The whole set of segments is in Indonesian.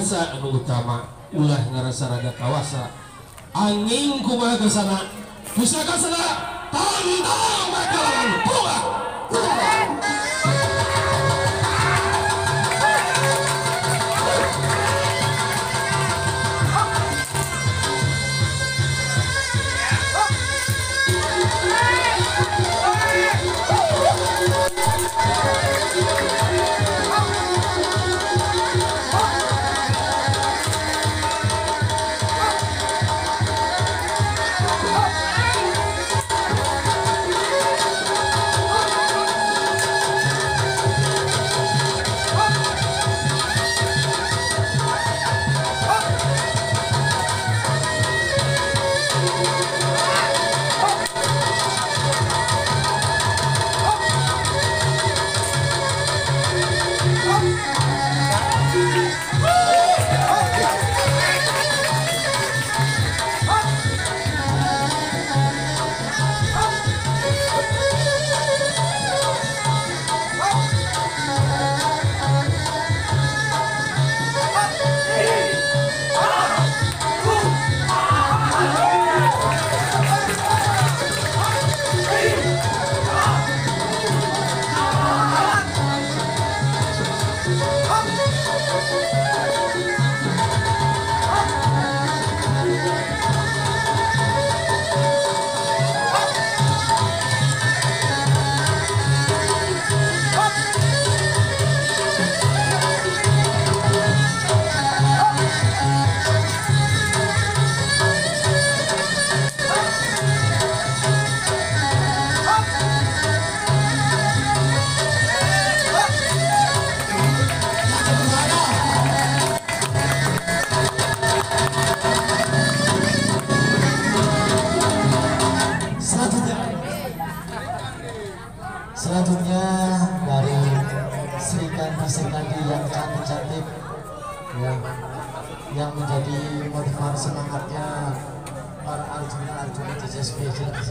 rasa anu utama ulah ngarasa raga kawasa angin kumaha kesana pusaka sana tandang bakalan bunga. Selanjutnya dari Sri Kandi yang cantik-cantik ya, yang menjadi motivasi semangatnya para Arjuna JSP.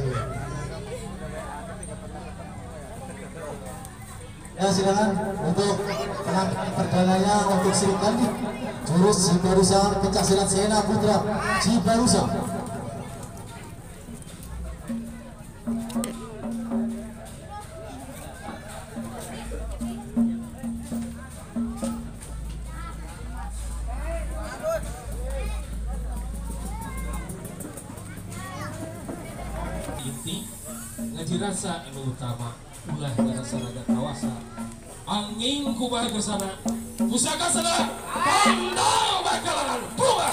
Ya silakan untuk penampilan perdananya untuk Sri Kandi jurus Cibarusa Pencaksilat Sena Putra Cibarusa. Inti ngaji rasa anu utama ulah ngarasa raga kawasa angin kumaha kesana pusaka sana tandang bakalan bunga.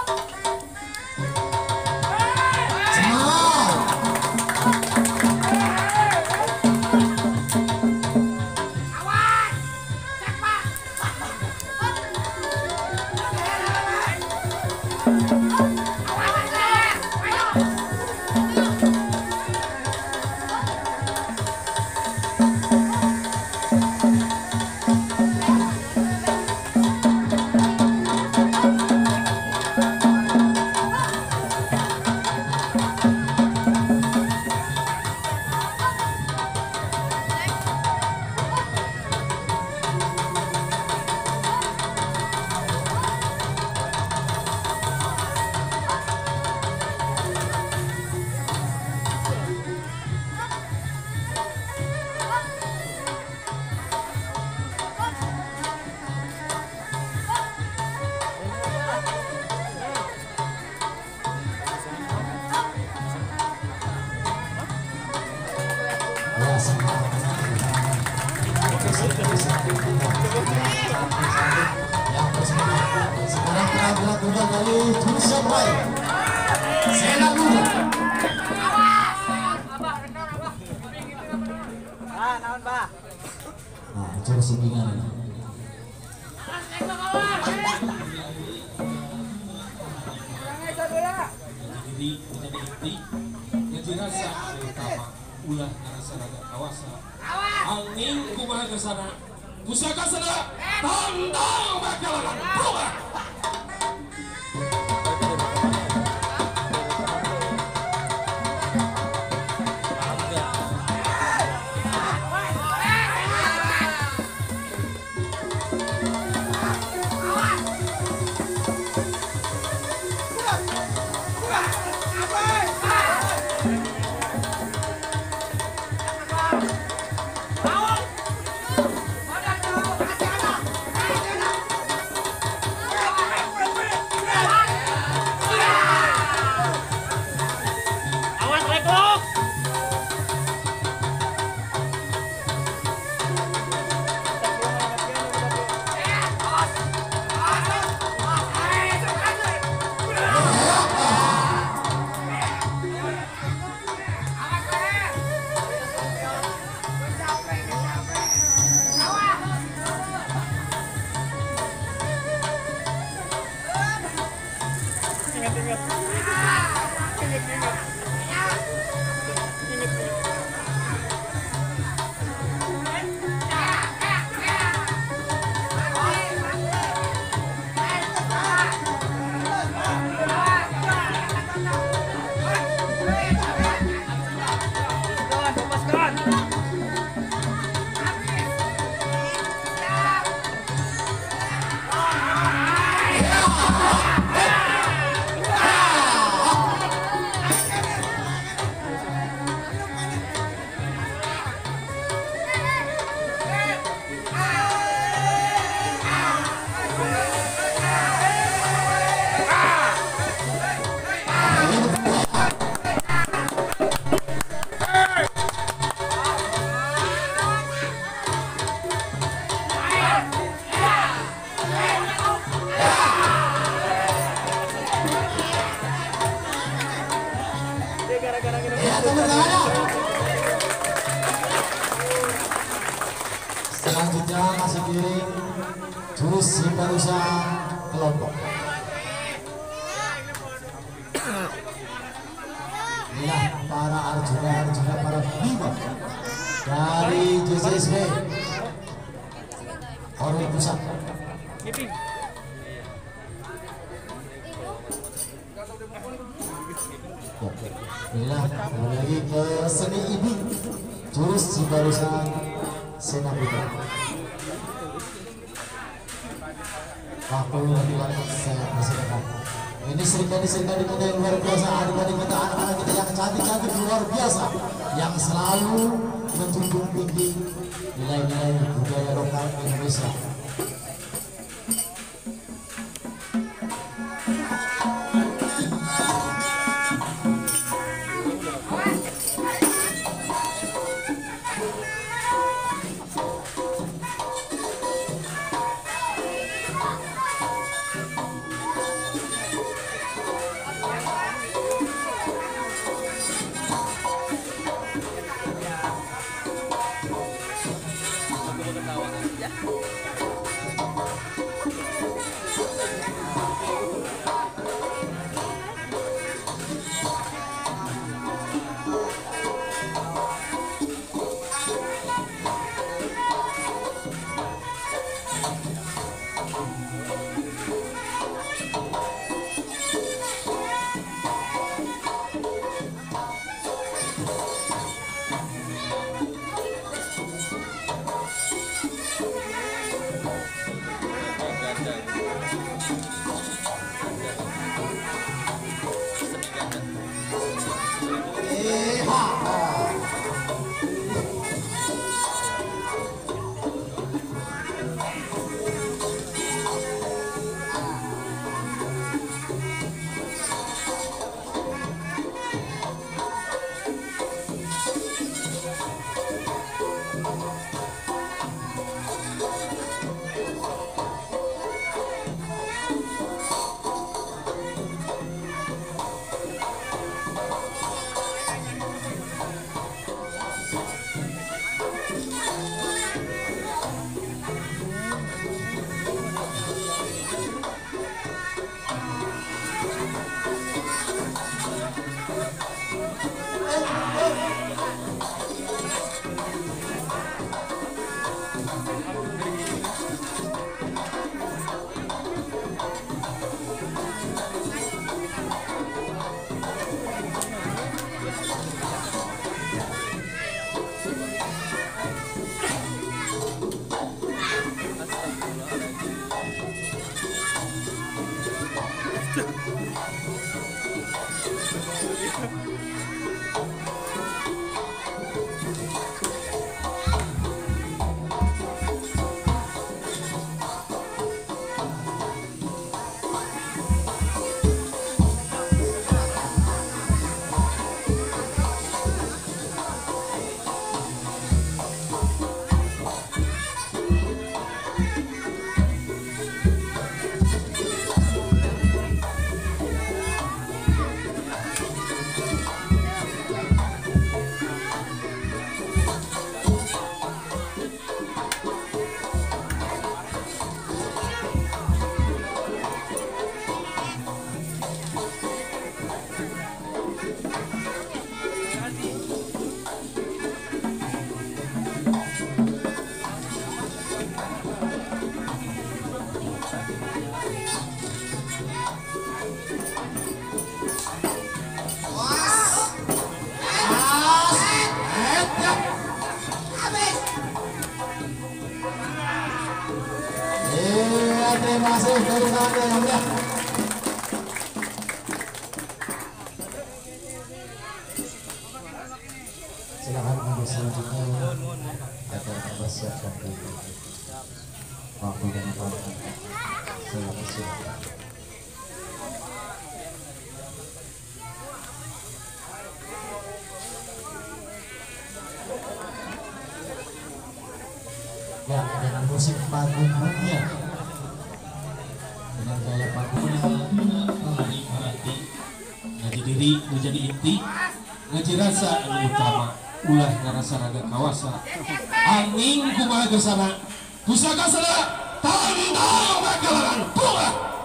Sekarang penampilan tunggal dari Jurusia Boy Sena Putra. Nah, jurus bimbingan ini. Jadi inti ngaji rasa anu utama ulah ngarasa raga kawasa angin kumaha kesana pusaka sana tandang bakalan bunga. Selanjutnya masih kirim jurus si barusan kelompok. Inilah para Arjuna para Bima dari JCSB Orwil Pusat. Inilah kembali lagi ke seni ibu jurus si barusan Sena Putra. Waktu luar saya persilakan. Ini serikandi kita yang luar biasa, adik-adik kita, anak-anak kita yang cantik-cantik luar biasa, yang selalu menjunjung tinggi nilai-nilai budaya lokal Indonesia. Ketawa aja. kasih tepuk tangan yang meriah. Silakan untuk selanjutnya akan mempersiapkan diri. Waktu dan waktu. Silakan. Ya, dengan musik pangungnya, dengan gaya pangungnya, Hari berarti ngaji diri menjadi inti, ngaji rasa anu utama, ulah ngarasa raga kawasa, angin kumaha gersana, pusaka sana, tandang bakalan bunga.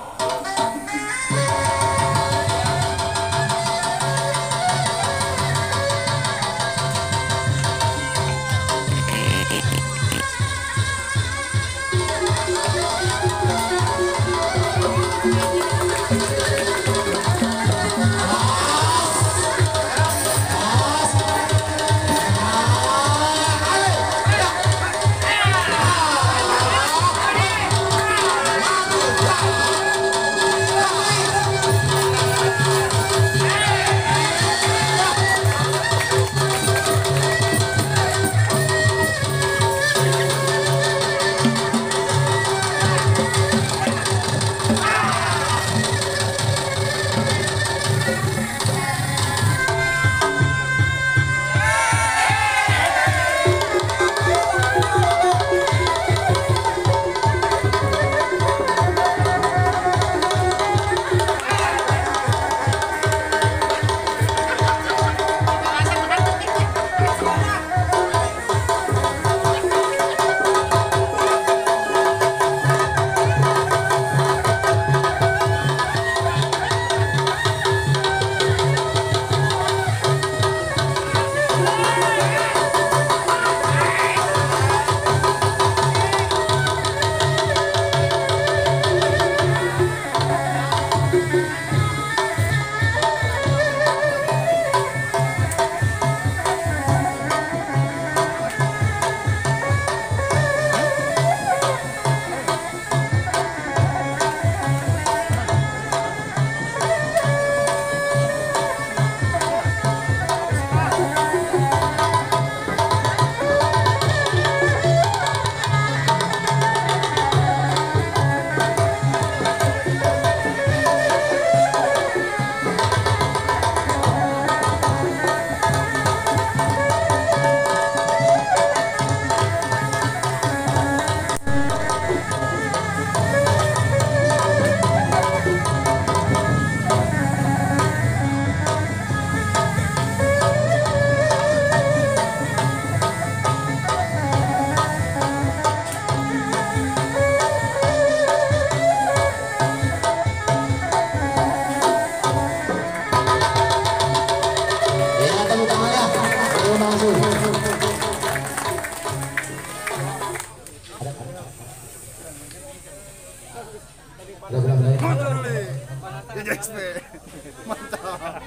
Mantap.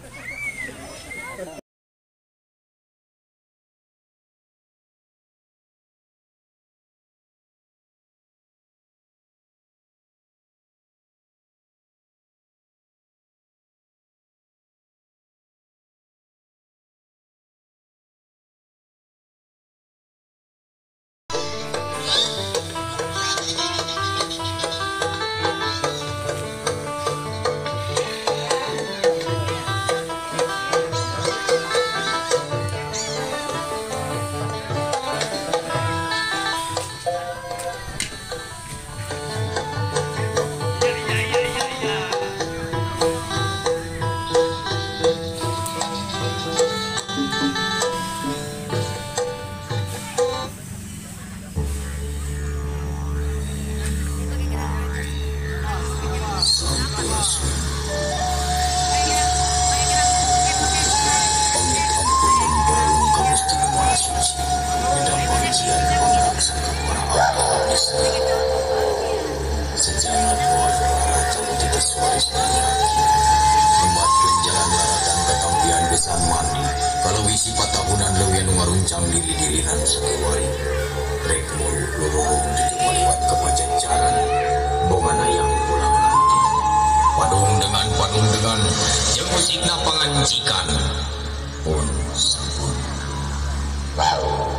Kalau isi patahunan leuwih anu ngaruncang diri-dirinan sakewari rek mulu lurung melewat ke Pajajaran boga mana yang pulang nanti. Padung dengan jeung musikna pangancikan pun sempurna. Wow.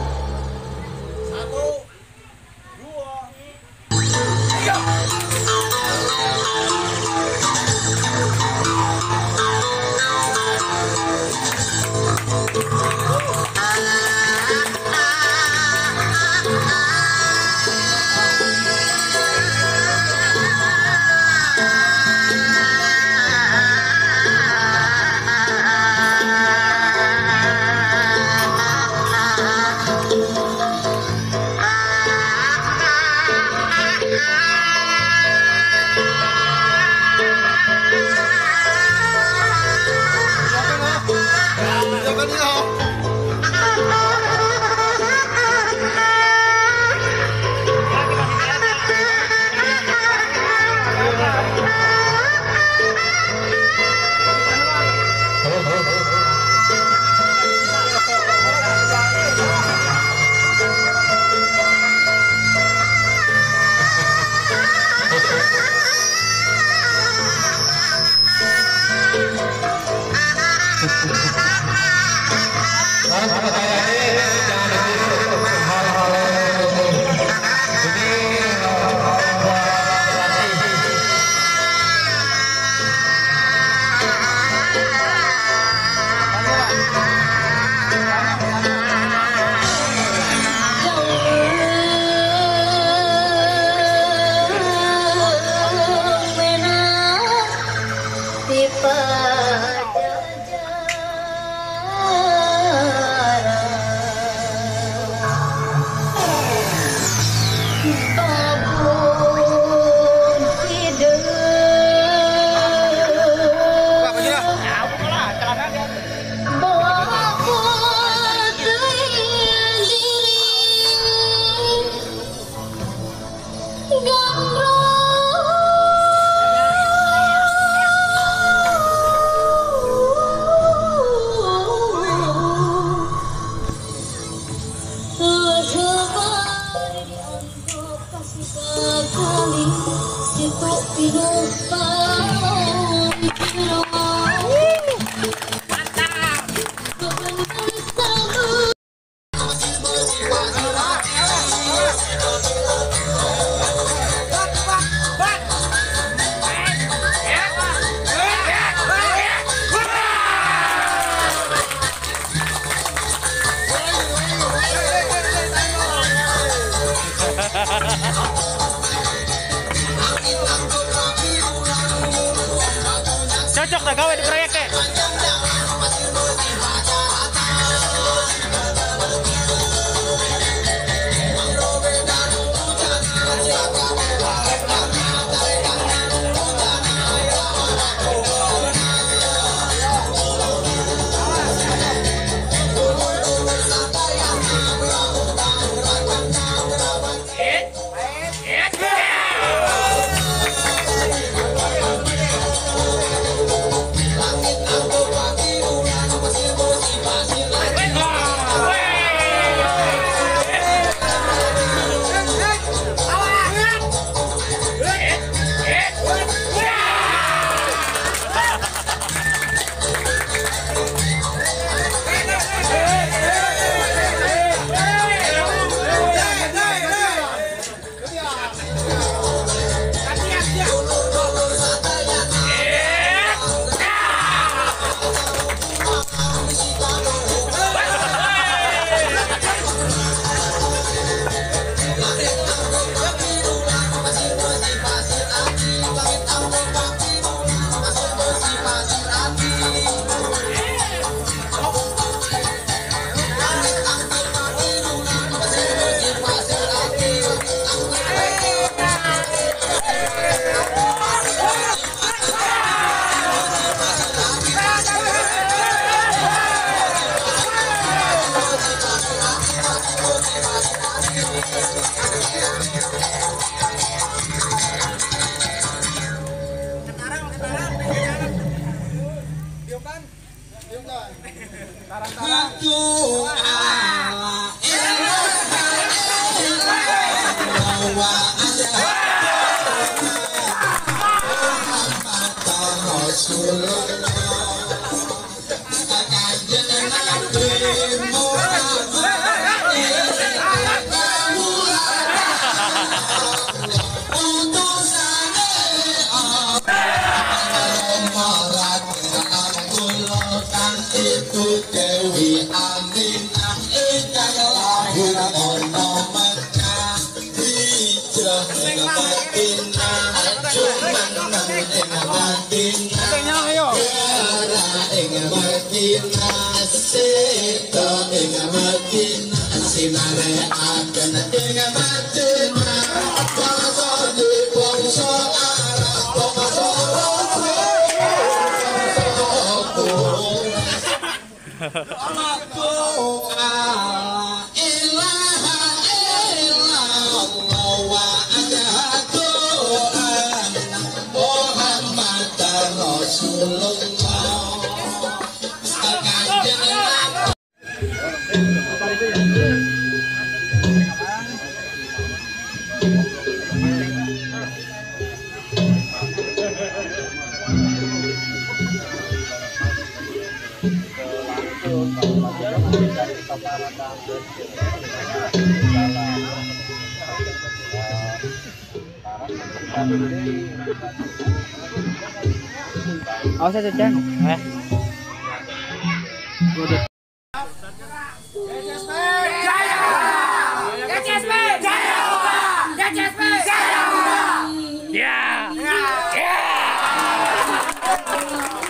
Cocok tak gawe di proyek ke? Itu Dewi Aminah ingkang lahir ana Mekah hijrah ing Madinah cuman ing Madinah ing Madinah sita ing Madinah sinare akan ing Madinah bangsa di bangsa Arab bangsa Awas aja Jan. Ya.